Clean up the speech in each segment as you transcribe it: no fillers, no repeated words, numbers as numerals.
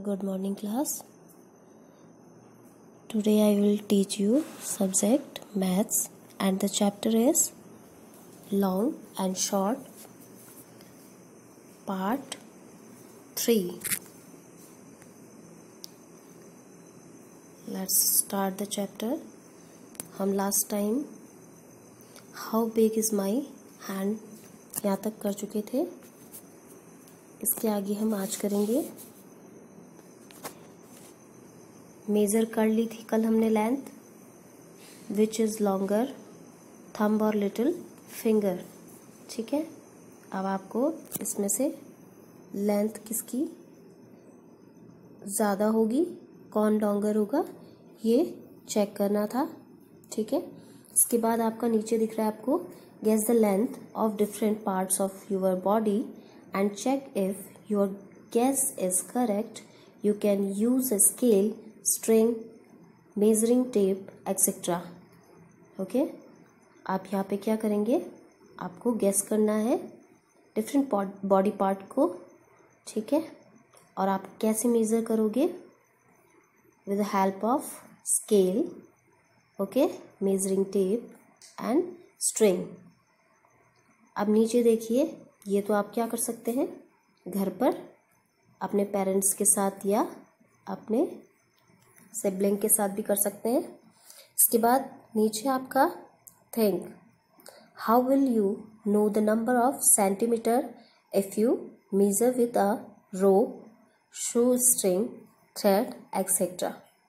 Good morning class. Today I will teach you subject maths and the chapter is long and short part 3. Let's start the chapter. हम last time how big is my hand यहाँ तक कर चुके थे. इसके आगे हम आज करेंगे. मेज़र कर ली थी कल हमने length, which is longer, thumb और लिटिल फिंगर. ठीक है, अब आपको इसमें से लेंथ किसकी ज़्यादा होगी, कौन लॉन्गर होगा, ये चेक करना था. ठीक है, इसके बाद आपका नीचे दिख रहा है आपको guess the length of different parts of your body and check if your guess is correct. You can use a scale, string, measuring tape etcetera. Okay, आप यहाँ पे क्या करेंगे, आपको गेस करना है डिफरेंट बॉडी पार्ट को. ठीक है, और आप कैसे मेज़र करोगे, with the help of scale, okay, measuring tape and string. अब नीचे देखिए, ये तो आप क्या कर सकते हैं घर पर अपने पेरेंट्स के साथ या अपने सिबलिंग के साथ भी कर सकते हैं. इसके बाद नीचे आपका think, how will you know the number of centimetre if you measure with a rope, shoe string, thread etcetera.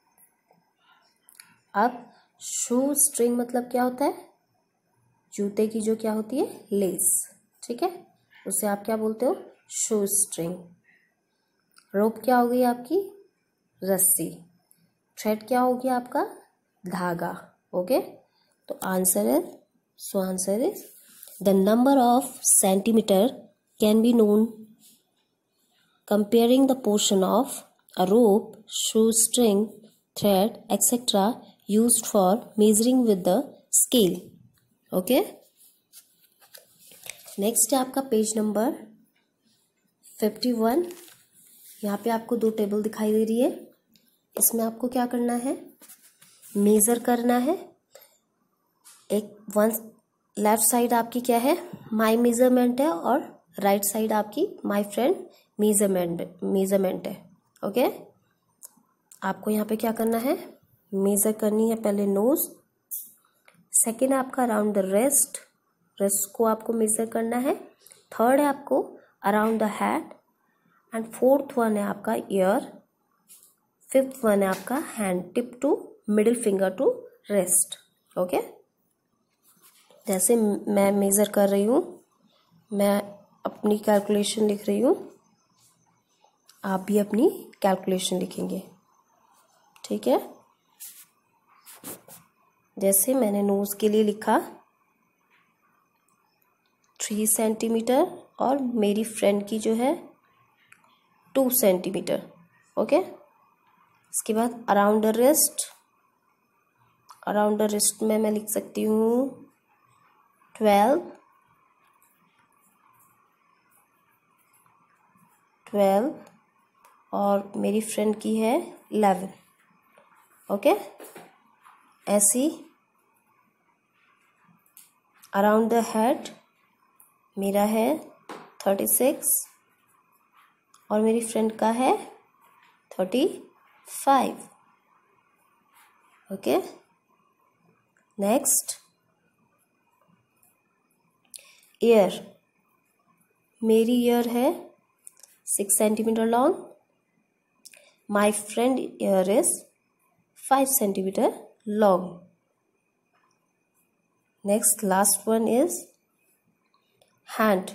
अब शू स्ट्रिंग मतलब क्या होता है, जूते की जो क्या होती है लेस. ठीक है, उसे आप क्या बोलते हो, शू स्ट्रिंग. रोप क्या हो गई आपकी रस्सी. थ्रेड क्या हो गया आपका धागा. ओके, तो answer is the number of centimetre can be known comparing the portion of a rope, shoe string, thread etcetera used for measuring with the scale. Okay, next है आपका पेज नंबर 51. यहाँ पे आपको दो टेबल दिखाई दे रही है. इसमें आपको क्या करना है, मेज़र करना है. एक वन लेफ्ट साइड आपकी क्या है, माय मेज़रमेंट है, और राइट साइड आपकी माय फ्रेंड मेज़रमेंट है. ओके, आपको यहाँ पे क्या करना है, मेज़र करनी है पहले नोज. सेकेंड आपका अराउंड द रेस्ट को आपको मेज़र करना है. थर्ड है आपको around the head, and fourth one है आपका ईयर. फिफ्थ वन है आपका hand tip to middle finger to wrist. Okay, जैसे मैं मेज़र कर रही हूँ, मैं अपनी कैलकुलेशन लिख रही हूँ, आप भी अपनी कैलकुलेशन लिखेंगे. ठीक है, जैसे मैंने नोज के लिए लिखा 3 सेंटीमीटर और मेरी फ्रेंड की जो है 2 सेंटीमीटर. ओके, इसके बाद अराउंड द रिस्ट में मैं लिख सकती हूँ 12 और मेरी फ्रेंड की है 11. ओके, ऐसी अराउंड द हेड मेरा है 36 और मेरी फ्रेंड का है 35. Okay, next ear. मेरी ईयर है 6 centimetre long. My friend ear is 5 centimetre long. Next last one is hand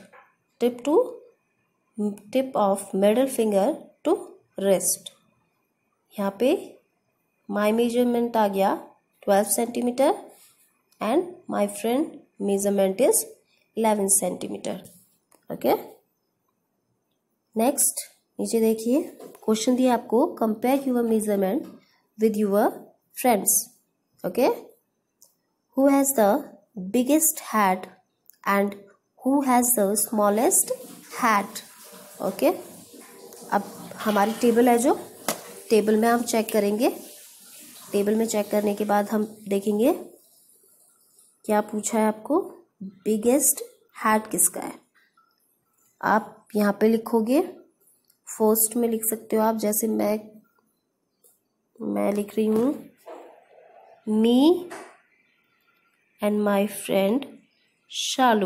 tip of middle finger to wrist. यहाँ पे माय मेजरमेंट आ गया 12 centimetre and my friend measurement is 11 centimetre. Okay, next नीचे देखिए, question दिया आपको, compare your measurement with your friends. Okay, who has the biggest head and who has the smallest head. Okay, अब हमारी table है जो टेबल में हम चेक करेंगे। टेबल में चेक करने के बाद हम देखेंगे क्या पूछा है आपको, बिगेस्ट हैट किसका है। आप यहाँ पे लिखोगे, फर्स्ट में लिख सकते हो आप, जैसे मैं लिख रही हूँ, me and my friend Shalu.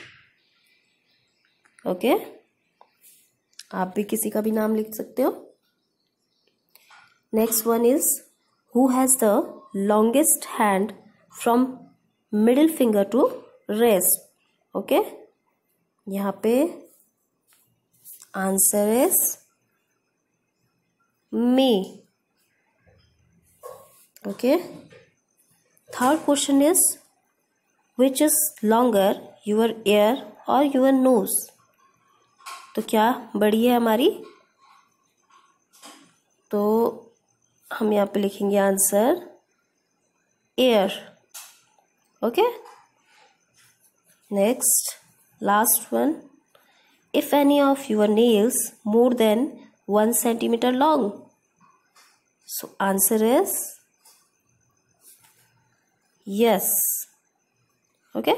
Okay, आप भी किसी का भी नाम लिख सकते हो। Next one is, who has the longest hand from middle finger to wrist. Okay, यहाँ पे answer is me. Okay, third question is, which is longer, your ear और योर नोज। तो क्या बड़ी है हमारी, तो हम यहाँ पे लिखेंगे answer ear. Okay, next last one, if any of your nails more than 1 centimeter long, so answer is yes. Okay,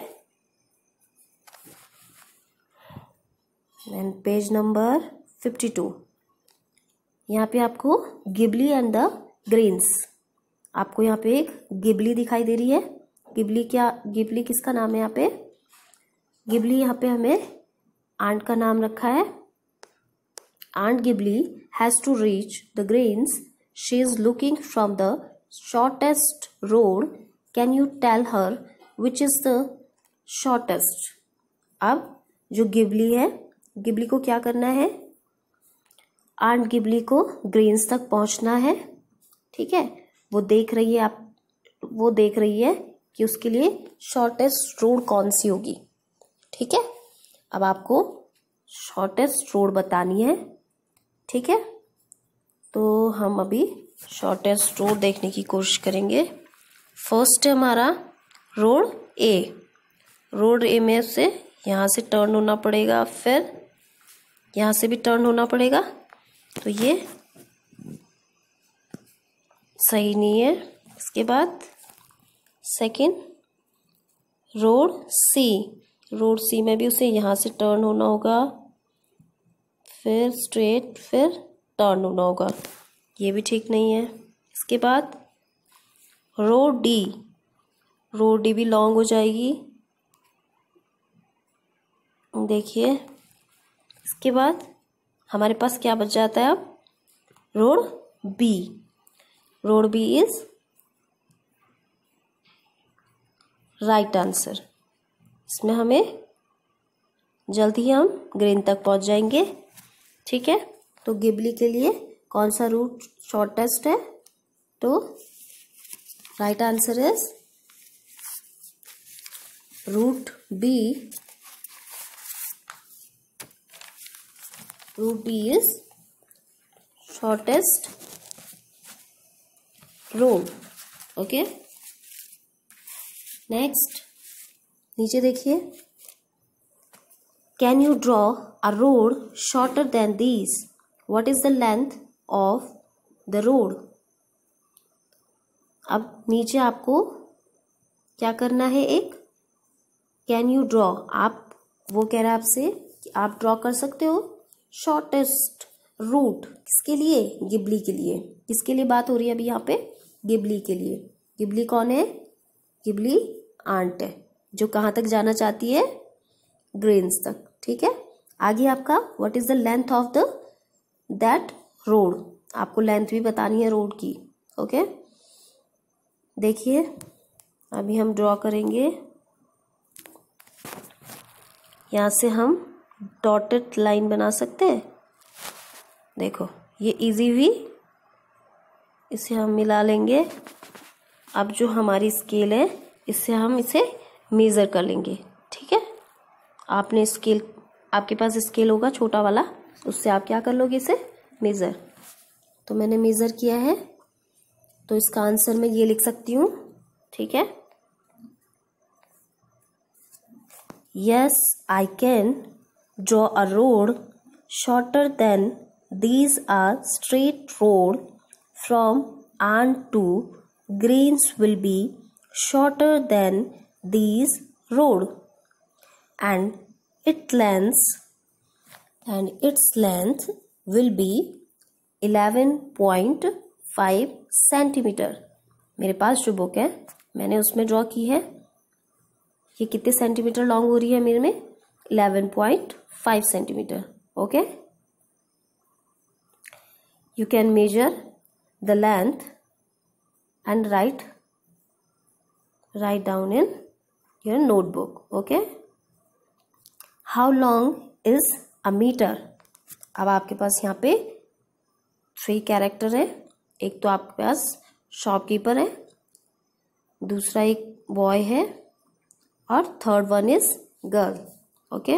and page number 52, यहाँ पे आपको गिबली एंड द ग्रेन्स, आपको यहाँ पे एक गिबली दिखाई दे रही है। गिबली किसका नाम है यहाँ पे, गिबली यहाँ पे हमें आंट का नाम रखा है। Ant Gibli has to reach the grains, she is looking from the shortest road, can you tell her which is the shortest. अब जो गिबली है, गिबली को क्या करना है, आंट गिबली को ग्रेन्स तक पहुंचना है। ठीक है, वो देख रही है कि उसके लिए शॉर्टेस्ट रोड कौन सी होगी। ठीक है, अब आपको शॉर्टेस्ट रोड बतानी है। ठीक है, तो हम अभी शॉर्टेस्ट रोड देखने की कोशिश करेंगे। फर्स्ट है हमारा रोड ए। रोड ए में से यहाँ से टर्न होना पड़ेगा, फिर यहाँ से भी टर्न होना पड़ेगा, तो ये सही नहीं है। इसके बाद second road C. Road C में भी उसे यहाँ से टर्न होना होगा, फिर स्ट्रेट, फिर टर्न होना होगा, ये भी ठीक नहीं है। इसके बाद रोड डी। रोड डी भी लॉन्ग हो जाएगी, देखिए। इसके बाद हमारे पास क्या बच जाता है अब, road B. Road B is right answer. इसमें हमें जल्दी हम ग्रेन तक पहुंच जाएंगे। ठीक है, तो गिबली के लिए कौन सा रूट शॉर्टेस्ट है, तो right answer is route B. Route B is shortest road. Okay, next नीचे देखिए, can you draw a road shorter than these, what is the length of the road. अब नीचे आपको क्या करना है, एक कैन यू ड्रॉ, आप वो कह रहा है आपसे कि आप ड्रॉ कर सकते हो शॉर्टेस्ट रूट, किसके लिए, गिबली के लिए। किसके लिए बात हो रही है अभी यहाँ पे, गिबली के लिए। गिबली कौन है, गिबली आंट है, जो कहाँ तक जाना चाहती है, ग्रेन्स तक। ठीक है, आगे आपका what is the length of the that road, आपको लेंथ भी बतानी है रोड की। ओके, देखिए अभी हम ड्रॉ करेंगे, यहाँ से हम डॉटेड लाइन बना सकते हैं। देखो ये इजी हुई, इसे हम मिला लेंगे। अब जो हमारी स्केल है, इससे हम इसे मेज़र कर लेंगे। ठीक है, आपने स्केल, आपके पास स्केल होगा छोटा वाला, उससे आप क्या कर लोगे, इसे मेज़र। तो मैंने मेज़र किया है, तो इसका आंसर मैं ये लिख सकती हूँ। ठीक है, yes I can draw a road shorter than these are straight road from Ann to Greens will be shorter than these road, and its length will be 11.5 centimetre. मेरे पास जो बुक है मैंने उसमें ड्रॉ की है, ये कितने सेंटीमीटर लॉन्ग हो रही है मेरे में, 11.5 centimetre. Okay, you can measure the length and write down in your notebook. Okay, how long is a metre. अब आपके पास यहाँ पे 3 कैरेक्टर है। एक तो आपके पास शॉपकीपर है, दूसरा एक बॉय है, और third one is girl. Okay,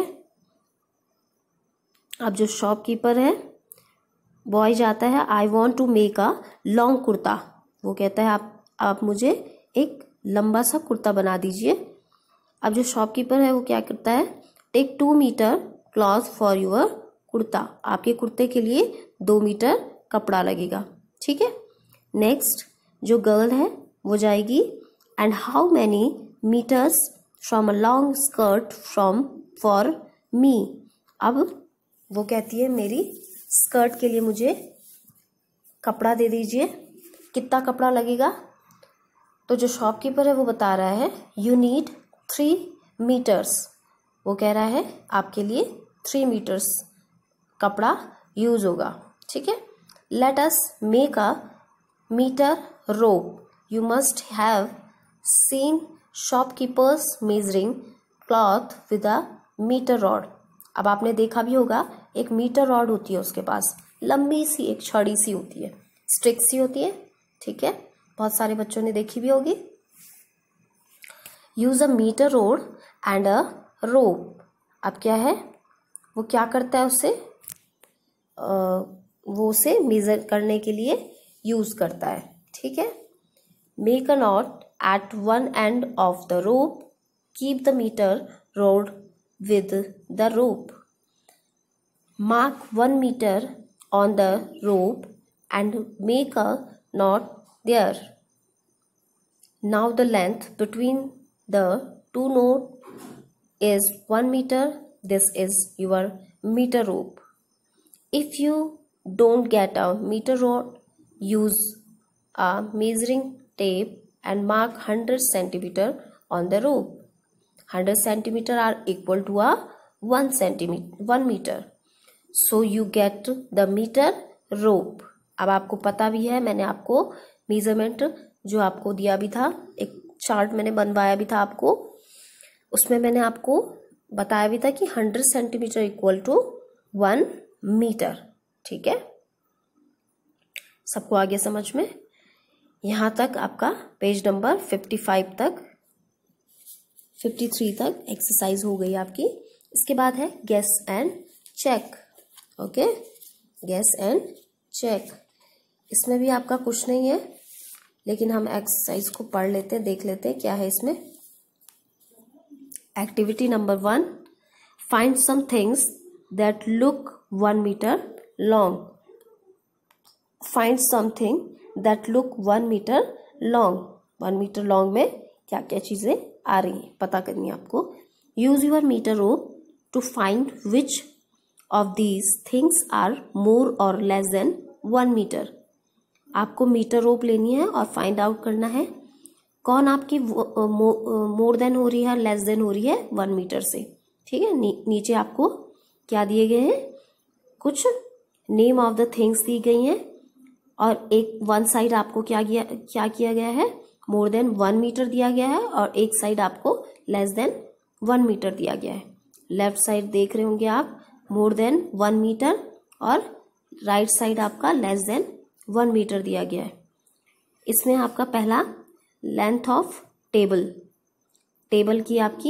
अब जो शॉपकीपर है, बॉय जाता है I want to make a long kurta. वो कहता है आप मुझे एक लंबा सा कुर्ता बना दीजिए। अब जो शॉपकीपर है वो क्या करता है, take 2 metre cloth for your kurta. आपके कुर्ते के लिए 2 मीटर कपड़ा लगेगा। ठीक है, नेक्स्ट जो गर्ल है वो जाएगी, and how many metres from a long skirt from for me. अब वो कहती है मेरी स्कर्ट के लिए मुझे कपड़ा दे दीजिए, कितना कपड़ा लगेगा। तो जो शॉपकीपर है वो बता रहा है यू नीड 3 मीटर्स। वो कह रहा है आपके लिए 3 मीटर्स कपड़ा यूज होगा। ठीक है, let us make a metre rope. You must have seen shopkeepers measuring cloth with a metre rod. अब आपने देखा भी होगा एक मीटर रॉड होती है उसके पास, लंबी सी एक छड़ी सी होती है, स्टिक सी होती है। ठीक है, बहुत सारे बच्चों ने देखी भी होगी। Use a metre rod and a rope. अब क्या है, वो क्या करता है उससे, वो उसे मेजर करने के लिए यूज करता है। ठीक है, make a knot at one end of the rope, keep the metre rod with the rope, mark 1 meter on the rope and make a knot there. Now the length between the 2 knots is 1 meter. This is your meter rope. If you don't get a meter rod, use a measuring tape and mark 100 centimeter on the rope. 100 centimeter are equal to a 1 meter. So you get the meter rope. अब आपको पता भी है, मैंने आपको measurement जो आपको दिया भी था, एक चार्ट मैंने बनवाया भी था आपको, उसमें मैंने आपको बताया भी था कि 100 सेंटीमीटर इक्वल टू 1 मीटर। ठीक है, सबको आगे समझ में। यहाँ तक आपका पेज नंबर 55 तक 53 तक एक्सरसाइज हो गई आपकी। इसके बाद है guess and check. Okay, guess and check. इसमें भी आपका कुछ नहीं है, लेकिन हम एक्सरसाइज को पढ़ लेते हैं, देख लेते हैं क्या है इसमें। Activity number 1, find some things that look 1 metre long. Find something that look 1 metre long. 1 metre long में क्या क्या चीजें आ रही है पता करनी है आपको। Use your metre rope to find which of these things are more और लेस देन 1 मीटर। आपको मीटर रोप लेनी है और फाइंड आउट करना है कौन आपकी मोर देन हो रही है, लेस देन हो रही है 1 मीटर से। ठीक है, नीचे आपको क्या दिए गए हैं, कुछ नेम ऑफ द थिंग्स दी गई हैं, और एक वन साइड आपको क्या किया गया है, मोर देन 1 मीटर दिया गया है, और एक साइड आपको लेस देन 1 मीटर दिया गया है। लेफ्ट साइड देख रहे होंगे आप, मोर देन 1 मीटर, और राइट साइड आपका लेस देन 1 मीटर दिया गया है। इसमें आपका पहला लेंथ ऑफ टेबल की आपकी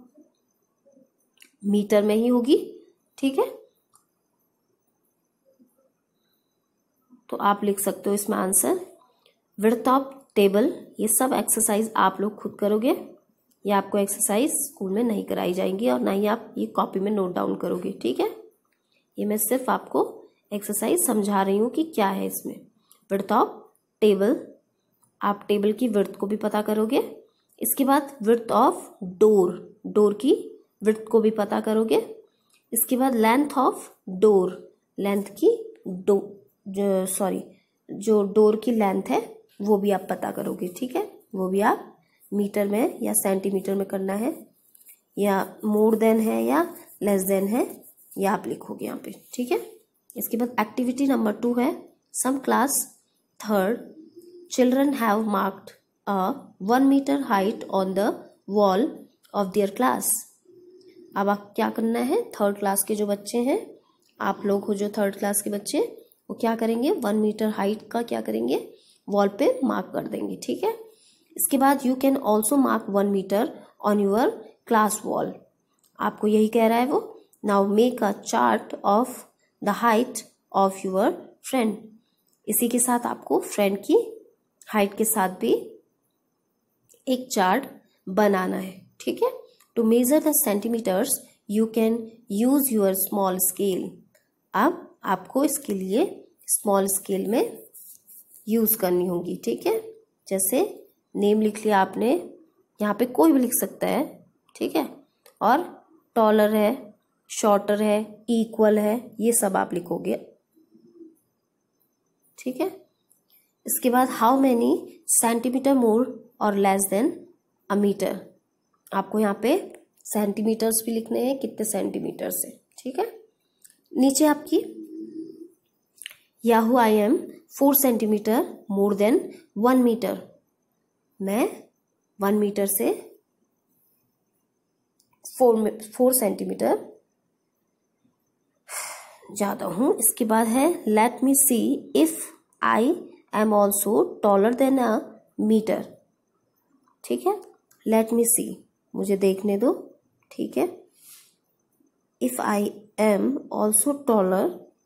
मीटर में ही होगी। ठीक है, तो आप लिख सकते हो इसमें आंसर। विड्थ ऑफ टेबल, ये सब एक्सरसाइज आप लोग खुद करोगे, ये आपको एक्सरसाइज स्कूल में नहीं कराई जाएंगी, और ना ही आप ये कॉपी में नोट डाउन करोगे। ठीक है, ये मैं सिर्फ आपको एक्सरसाइज समझा रही हूँ कि क्या है इसमें। विड्थ ऑफ टेबल, आप टेबल की विड्थ को भी पता करोगे। इसके बाद विड्थ ऑफ डोर, डोर की विड्थ को भी पता करोगे। इसके बाद लेंथ ऑफ डोर, लेंथ की जो डोर की लेंथ है वो भी आप पता करोगे। ठीक है, वो भी आप मीटर में या सेंटीमीटर में करना है, या मोर देन है या लेस देन है, या आप लिखोगे यहाँ पे। ठीक है, इसके बाद एक्टिविटी नंबर 2 है some class third children have marked a 1 metre height on the wall of their class. अब आप क्या करना है, थर्ड क्लास के जो बच्चे हैं, आप लोग हो जो थर्ड क्लास के बच्चे, वो क्या करेंगे, 1 मीटर हाइट का क्या करेंगे, वॉल पे मार्क कर देंगे। ठीक है, इसके बाद you can also mark 1 metre on your class wall. आपको यही कह रहा है वो। Now make a chart of the height of your friend. इसी के साथ आपको फ्रेंड की हाइट के साथ भी एक चार्ट बनाना है। ठीक है, to measure the centimetres you can use your small scale. अब आपको इसके लिए स्मॉल स्केल में यूज करनी होगी। ठीक है, जैसे नेम लिख लिया आपने, यहाँ पे कोई भी लिख सकता है। ठीक है, और टॉलर है, शॉर्टर है, इक्वल है, ये सब आप लिखोगे। ठीक है, इसके बाद हाउ मैनी सेंटीमीटर मोर और लेस देन अ मीटर। आपको यहाँ पे सेंटीमीटर्स भी लिखने हैं, कितने सेंटीमीटर से। ठीक है, नीचे आपकी याहू I am 4 centimetre more than 1 metre. मैं 1 मीटर से 4 सेंटीमीटर ज्यादा हूं। इसके बाद है let me see if I am also taller than a metre. ठीक है, लेट मी सी, मुझे देखने दो। ठीक है, if I am also taller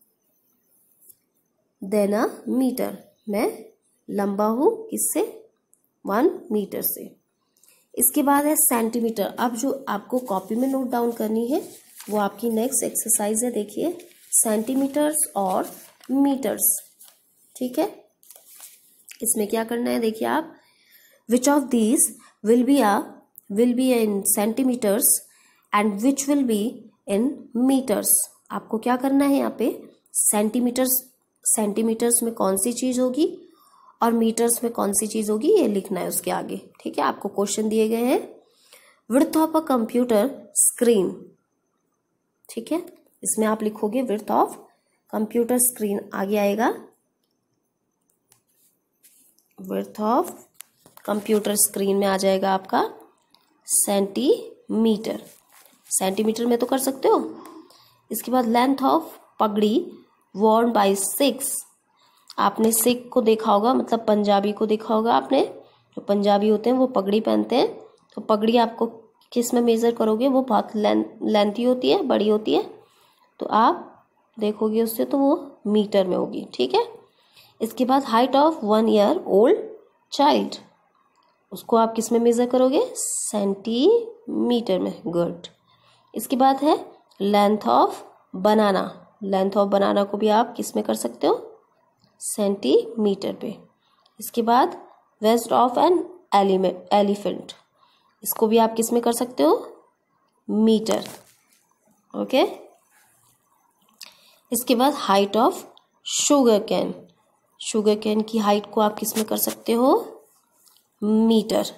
than a metre, मैं लंबा हूं किससे, 1 मीटर से। इसके बाद है सेंटीमीटर। अब जो आपको कॉपी में नोट डाउन करनी है वो आपकी नेक्स्ट एक्सरसाइज है। देखिए, सेंटीमीटर्स और मीटर्स। ठीक है, इसमें क्या करना है, देखिए आप, which of these will be in centimetres and which will be in metres. आपको क्या करना है, यहाँ पे सेंटीमीटर्स में कौन सी चीज होगी और मीटर्स में कौन सी चीज होगी, ये लिखना है उसके आगे। ठीक है, आपको क्वेश्चन दिए गए हैं width of a computer screen. ठीक है, इसमें आप लिखोगे विड्थ ऑफ कंप्यूटर स्क्रीन, आगे आएगा विड्थ ऑफ कंप्यूटर स्क्रीन में आ जाएगा आपका सेंटीमीटर। सेंटीमीटर में तो कर सकते हो। इसके बाद लेंथ ऑफ पगड़ी worn by सिक्स। आपने सिख को देखा होगा, मतलब पंजाबी को देखा होगा आपने, जो पंजाबी होते हैं वो पगड़ी पहनते हैं। तो पगड़ी आपको किस में मेजर करोगे, वो बहुत लेंथी होती है, बड़ी होती है, तो आप देखोगे उससे तो वो मीटर में होगी। ठीक है, इसके बाद height of 1 year old child, उसको आप किस में मेजर करोगे, सेंटीमीटर में। गुड। इसके बाद है length of banana. Length of banana को भी आप किस में कर सकते हो, सेंटीमीटर पे। इसके बाद वेस्ट ऑफ एन एलिफेंट, इसको भी आप किस में कर सकते हो, मीटर। ओके, इसके बाद height of sugar cane. Sugar cane की हाइट को आप किस में कर सकते हो, मीटर।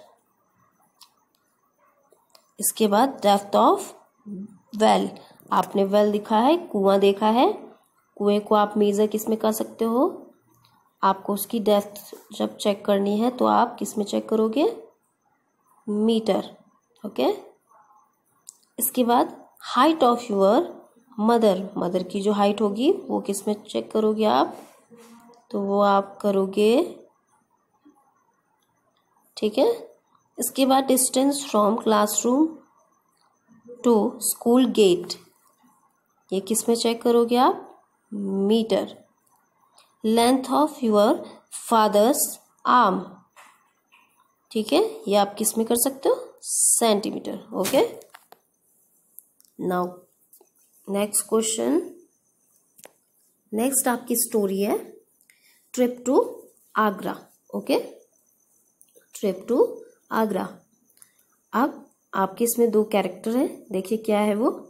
इसके बाद डेप्थ ऑफ वेल, आपने वेल दिखा है, कुआं देखा है, कुएं को आप मेजर किस में कर सकते हो, आपको उसकी डेप्थ जब चेक करनी है तो आप किस में चेक करोगे, मीटर। ओके, इसके बाद height of your mother. Mother की जो हाइट होगी वो किस में चेक करोगे आप, तो वो आप करोगे। ठीक है, इसके बाद distance from classroom to school gate, ये किस में चेक करोगे आप, metre. Length of your father's arm, ठीक है, ये आप किस में कर सकते हो, centimetre. Okay, now next question. Next आपकी स्टोरी है trip to Agra. Okay, trip to Agra. अब आपके इसमें 2 कैरेक्टर हैं, देखिए क्या है वो।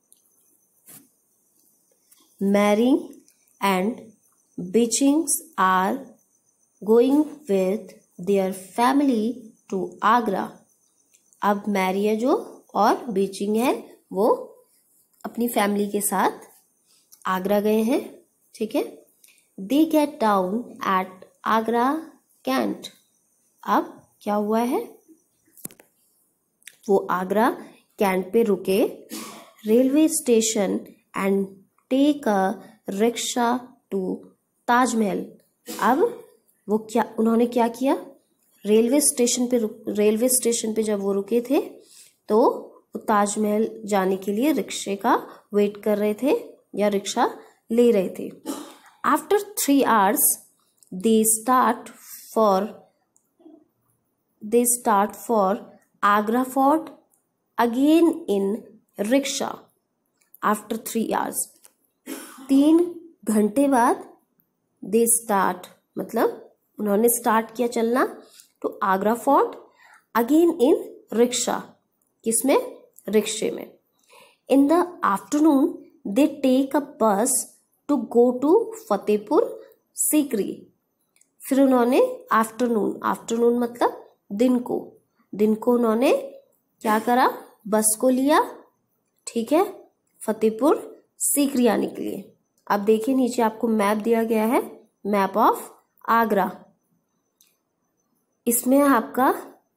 मैरिंग एंड बीचिंग्स are going with their family to Agra. अब मैरी है जो और बीचिंग है वो अपनी फैमिली के साथ आगरा गए हैं, ठीक है। They get down at Agra cantt. अब क्या हुआ है, वो आगरा कैंट पे रुके, railway station and take a rickshaw to Taj Mahal. अब वो क्या, उन्होंने क्या किया, रेलवे स्टेशन पे जब वो रुके थे तो वो ताजमहल जाने के लिए रिक्शे का वेट कर रहे थे या रिक्शा ले रहे थे। After 3 hours they start for Agra fort again in rickshaw. After 3 hours, 3 घंटे बाद दे स्टार्ट, मतलब उन्होंने स्टार्ट किया चलना तो Agra fort again in rickshaw, किसमें, रिक्शे में। In the afternoon they take a bus to go to Fatehpur Sikri. फिर उन्होंने आफ्टरनून मतलब दिन को उन्होंने क्या करा, बस को लिया, ठीक है, फतेहपुर सीकरी आने के लिए। अब देखिए नीचे आपको मैप दिया गया है, मैप ऑफ आगरा। इसमें आपका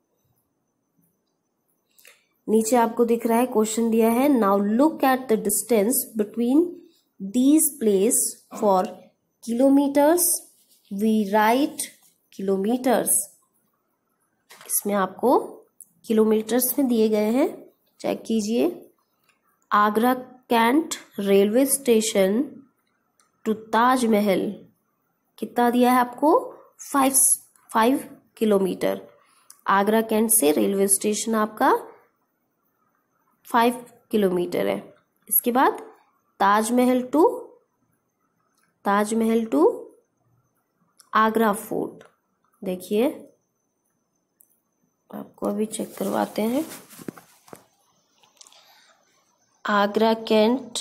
नीचे आपको दिख रहा है, क्वेश्चन दिया है, now look at the distance between these place for kilometres, we write kilometres. इसमें आपको किलोमीटर्स में दिए गए हैं, चेक कीजिए। Agra cantt railway station to Taj Mahal कितना दिया है आपको, 5 किलोमीटर। आगरा कैंट से रेलवे स्टेशन आपका 5 किलोमीटर है। इसके बाद ताजमहल टू आगरा फोर्ट, देखिए आपको अभी चेक करवाते हैं। आगरा कैंट,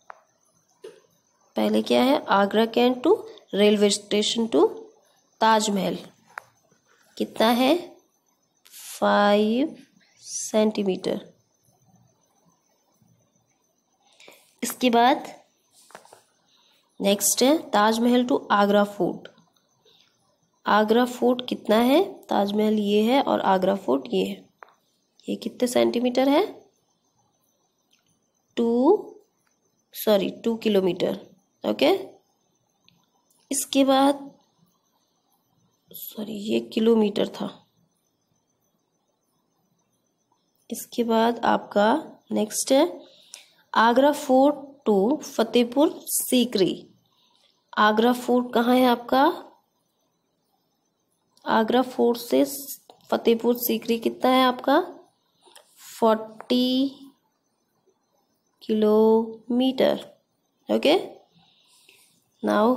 पहले क्या है, Agra cantt to railway station to Taj Mahal कितना है, 5 सेंटीमीटर। इसके बाद नेक्स्ट है Taj Mahal to Agra fort. Agra fort कितना है, ताजमहल ये है और आगरा फोर्ट ये है, ये कितने सेंटीमीटर है, 2 किलोमीटर, ओके। इसके बाद ये किलोमीटर था। इसके बाद आपका नेक्स्ट है Agra fort to Fatehpur Sikri. Agra fort कहाँ है आपका, आगरा फोर्ट से फतेहपुर सीकरी कितना है आपका, 40 kilometre, okay. Now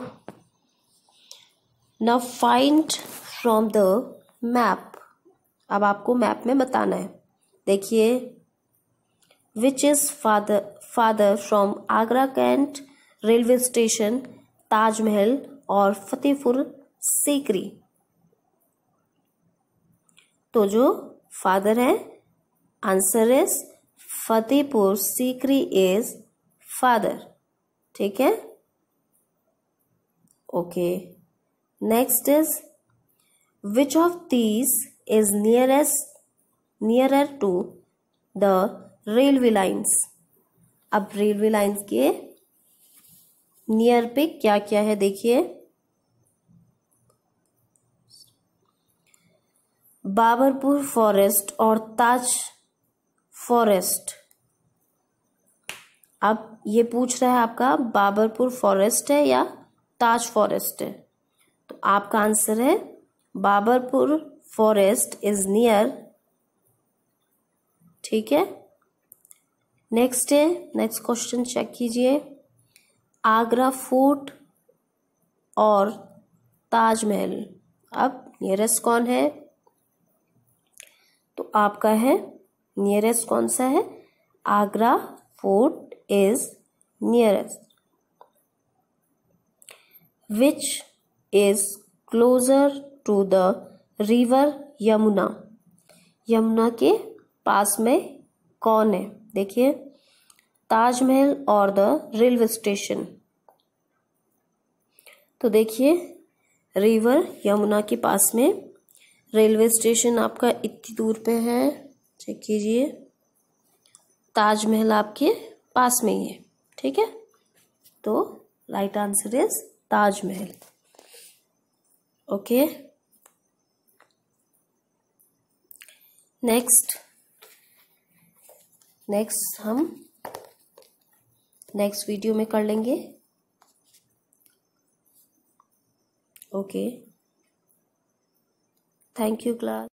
find from the map. अब आपको मैप में बताना है, देखिए, which is farther from Agra cantt railway station, Taj Mahal और फतेहपुर सीकरी। तो जो फादर है, answer is Fatehpur Sikri is farther, ठीक है, okay. Next is which of these is nearer to the railway lines. अब रेलवे लाइन्स के नियर पे क्या क्या है देखिए, बाबरपुर फॉरेस्ट और ताज फॉरेस्ट। अब ये पूछ रहा है आपका बाबरपुर फॉरेस्ट है या ताज फॉरेस्ट है, तो आपका आंसर है बाबरपुर फॉरेस्ट इज नियर, ठीक है। नेक्स्ट है, नेक्स्ट क्वेश्चन चेक कीजिए, आगरा फोर्ट और ताजमहल। अब नियरेस्ट कौन है? तो आपका है नियरेस्ट कौन सा है? Agra fort is nearest. Which is closer to the river Yamuna? Yamuna के पास में कौन है? देखिए, ताजमहल और द रेलवे स्टेशन. तो देखिए, रिवर यमुना के पास में, रेलवे स्टेशन आपका इतनी दूर पे है. चेक कीजिए, ताजमहल आपके पास में ही है. ठीक है, तो right answer is Taj Mahal. Okay, next हम नेक्स्ट वीडियो में कर लेंगे. Okay, thank you class.